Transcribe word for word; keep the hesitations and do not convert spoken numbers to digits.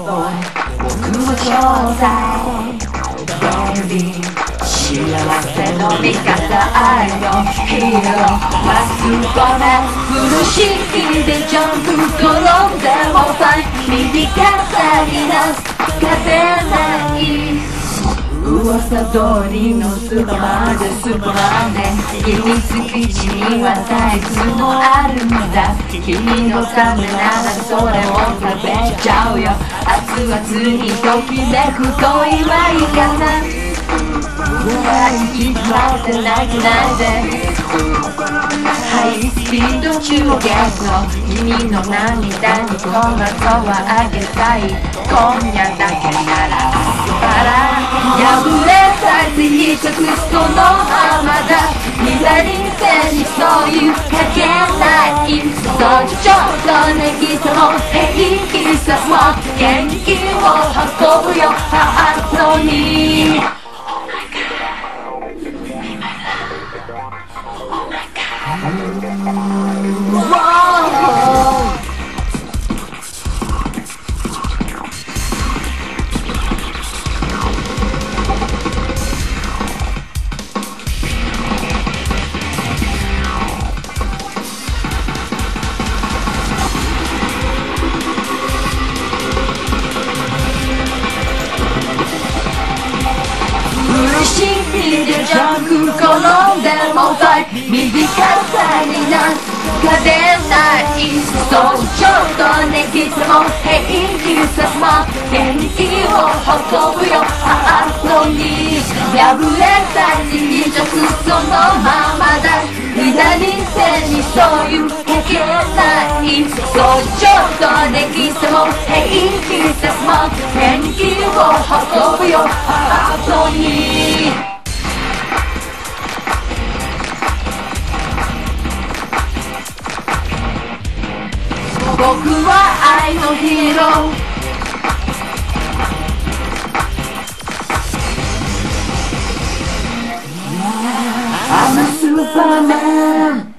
僕もちょうだい Baby 幸せの味方愛のヒーローまっすぐごめん風呂敷でジャンプ転んでもファイ右肩になす勝てない噂通りのスーパーマンでスーパーマンで秘密基地にはサイズもあるんだ君のためならそれを食べちゃうよ熱々にときめく恋はいいかな息詰まって泣けないでハイスピード中継の君の涙にトマトはあげたい今夜だけなら明日から破れたって一つそのままだ左手にそういうかけないそうちょっとねぎとも平気さもう元気を運ぶよハートにジャンプ転んでもファイ右肩にな勝てないそうちょっとねきつも平気さも元気を運ぶよハートに破れた日常そのままだ左手にそういうかけないそうちょっとねきつも平気さも元気を運ぶよハートに僕は愛のヒーローI'm a Superman